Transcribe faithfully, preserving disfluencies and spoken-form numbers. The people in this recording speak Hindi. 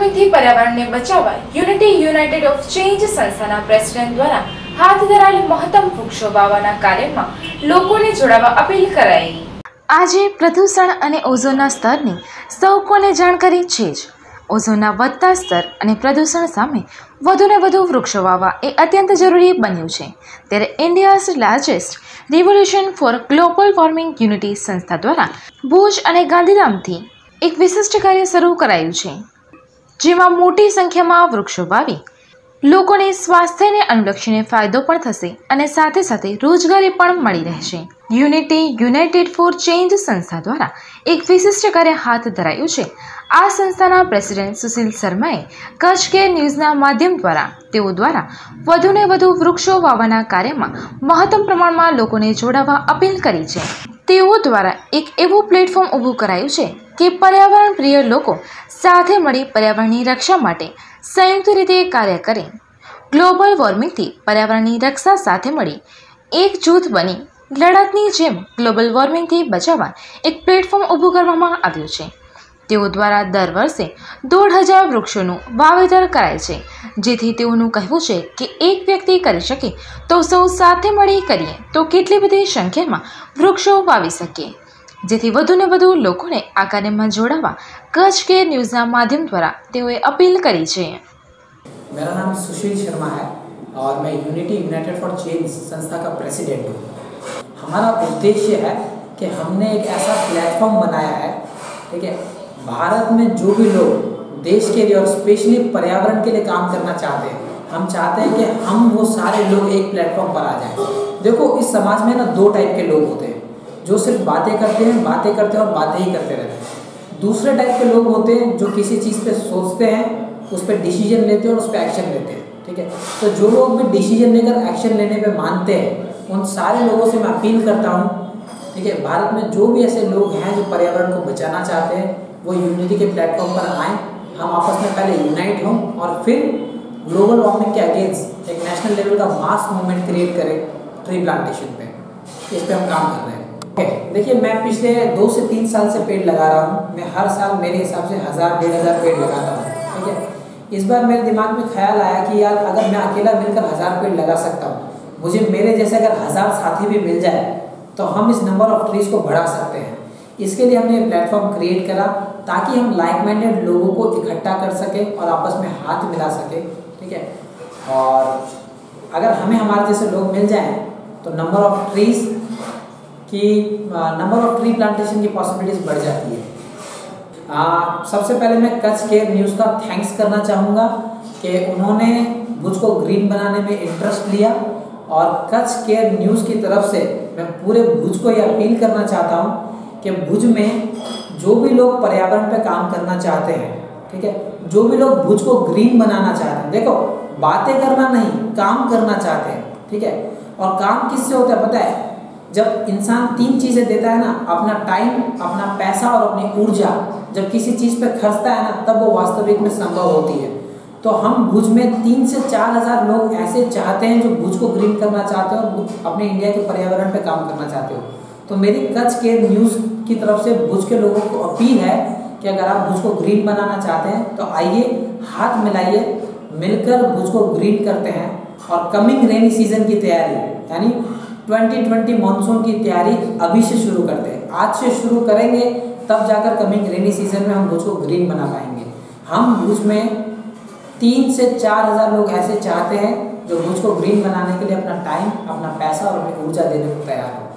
વોર્મિંગથી પર્યાવરણને બચાવવા યુનિટી યુનાઇટેડ ઓફ ચેન્જ સંસ્થાના પ્રેસિડેન્ટ દ્વારા હાથ ધરાયેલ મહત્તમ વૃક્ષો વાવવાના કાર્યમાં લોકોને જોડાવા અપીલ કરાઈ। આજે પ્રદૂષણ અને ઓઝોનના સ્તરની સૌ કોને જાણકારી છે જ। ઓઝોનના વધતા સ્તર અને પ્રદૂષણ સામે વધુને વધુ વૃક્ષો વાવવા એ અત્યંત જરૂરી બન્યું છે। ત્યારે India's largest revolution for global warming unity સંસ્થા દ્વારા ભુજ અને ગાંધીધામથી એક વિશિષ્ટ કાર્ય શરૂ કરાયું છે, જેમાં મોટી સંખ્યામાં વૃક્ષો વાવી લોકોને સ્વાસ્થ્યને અનુલક્ષીને ફાયદો પણ થશે અને સાથે સાથે રોજગારી પણ મળી રહેશે। યુનિટી યુનાઇટેડ ફોર ચેન્જ સંસ્થા દ્વારા એક વિશિષ્ટ કાર્ય હાથ ધરાયું છે। આ સંસ્થાના પ્રેસિડેન્ટ સુશીલ શર્માએ કચ્છ કેર ન્યૂઝના માધ્યમ દ્વારા તેઓ દ્વારા વધુને વધુ વૃક્ષો વાવવાના કાર્યમાં મહત્તમ પ્રમાણમાં લોકોને જોડાવા અપીલ કરી છે। તેઓ દ્વારા એક એવું પ્લેટફોર્મ ઊભું કરાયું છે કે પર્યાવરણ પ્રિય લોકો સાથે મળી પર્યાવરણની રક્ષા માટે સંયુક્ત રીતે કાર્ય કરે। ગ્લોબલ વોર્મિંગથી પર્યાવરણની રક્ષા સાથે મળી એક જૂથ બની લડતની જેમ ગ્લોબલ વોર્મિંગથી બચાવવા એક પ્લેટફોર્મ ઊભું કરવામાં આવ્યું છે। તેઓ દ્વારા દર વર્ષે દોઢ હજાર વૃક્ષોનું વાવેતર કરાય છે, જેથી તેઓનું કહેવું છે કે એક વ્યક્તિ કરી શકે તો સૌ સાથે મળી કરીએ તો કેટલી બધી સંખ્યામાં વૃક્ષો વાવી શકીએ, જેથી વધુને વધુ લોકોને આ કાર્યમાં જોડાવા કચ્છ કેર ન્યૂઝના માધ્યમ દ્વારા તેઓએ અપીલ કરી છે। मेरा नाम सुशील शर्मा है और मैं यूनिटी यूनाइटेड फॉर चेंज संस्था का प्रेसिडेंट हूँ। हमारा उद्देश्य है कि हमने एक ऐसा प्लेटफॉर्म बनाया है, ठीक है। भारत में जो भी लोग देश के लिए और स्पेशली पर्यावरण के लिए काम करना चाहते हैं, हम चाहते हैं कि हम वो सारे लोग एक प्लेटफॉर्म पर आ जाएं। देखो, इस समाज में ना दो टाइप के लोग होते हैं, जो सिर्फ बातें करते हैं बातें करते हैं और बातें ही करते रहते हैं। दूसरे टाइप के लोग होते हैं जो किसी चीज़ पे सोचते हैं, उस पर डिसीजन लेते हैं और उस पर एक्शन लेते हैं, ठीक है। तो जो लोग भी डिसीजन लेकर एक्शन लेने पे मानते हैं, उन सारे लोगों से मैं अपील करता हूँ, ठीक है। भारत में जो भी ऐसे लोग हैं जो पर्यावरण को बचाना चाहते हैं, वो यूनिटी के प्लेटफॉर्म पर आएँ। हम आपस में पहले यूनाइट हों और फिर ग्लोबल वार्मिंग के अगेंस्ट एक नेशनल लेवल का मास मूवमेंट क्रिएट करें ट्री प्लांटेशन पे। इस पर हम काम कर रहे हैं। ओके, देखिए, मैं पिछले दो से तीन साल से पेड़ लगा रहा हूँ। मैं हर साल मेरे हिसाब से हज़ार डेढ़ हज़ार पेड़ लगाता हूँ, ठीक है। इस बार मेरे दिमाग में ख्याल आया कि यार, अगर मैं अकेला मिलकर हज़ार पेड़ लगा सकता हूँ, मुझे मेरे जैसे अगर हज़ार साथी भी मिल जाए तो हम इस नंबर ऑफ ट्रीज़ को बढ़ा सकते हैं। इसके लिए हमने प्लेटफॉर्म क्रिएट करा ताकि हम लाइक माइंडेड लोगों को इकट्ठा कर सकें और आपस में हाथ मिला सकें, ठीक है। और अगर हमें हमारे जैसे लोग मिल जाएं तो नंबर ऑफ ट्रीज़ की नंबर ऑफ ट्री प्लांटेशन की पॉसिबिलिटीज़ बढ़ जाती है। आ, सबसे पहले मैं कच्छ केयर न्यूज़ का थैंक्स करना चाहूँगा कि उन्होंने भुज को ग्रीन बनाने में इंटरेस्ट लिया, और कच्छ केयर न्यूज़ की तरफ से मैं पूरे भुज को ये अपील करना चाहता हूँ कि भुज में जो भी लोग पर्यावरण पे काम करना चाहते हैं, ठीक है, जो भी लोग भुज को ग्रीन बनाना चाहते हैं, देखो, बातें करना नहीं, काम करना चाहते हैं, ठीक है। और काम किससे होता है पता है? जब इंसान तीन चीज़ें देता है ना, अपना टाइम, अपना पैसा और अपनी ऊर्जा, जब किसी चीज़ पे खर्चता है ना, तब वो वास्तविक में संभव होती है। तो हम भुज में तीन से चार हज़ार लोग ऐसे चाहते हैं जो भुज को ग्रीन करना चाहते हो और अपने इंडिया के पर्यावरण पे काम करना चाहते हो। तो मेरी कच्छ केयर न्यूज़ की तरफ से भुज के लोगों को अपील है कि अगर आप भुज को ग्रीन बनाना चाहते हैं तो आइए, हाथ मिलाइए, मिलकर भुज को ग्रीन करते हैं। और कमिंग रेनी सीजन की तैयारी, यानी ट्वेंटी ट्वेंटी मानसून की तैयारी अभी से शुरू करते हैं। आज से शुरू करेंगे तब जाकर कमिंग रेनी सीजन में हम भुज को ग्रीन बना पाएंगे। हम भुज में तीन से चार हज़ार लोग ऐसे चाहते हैं जो भुज को ग्रीन बनाने के लिए अपना टाइम, अपना पैसा और अपनी ऊर्जा देने को तैयार हो।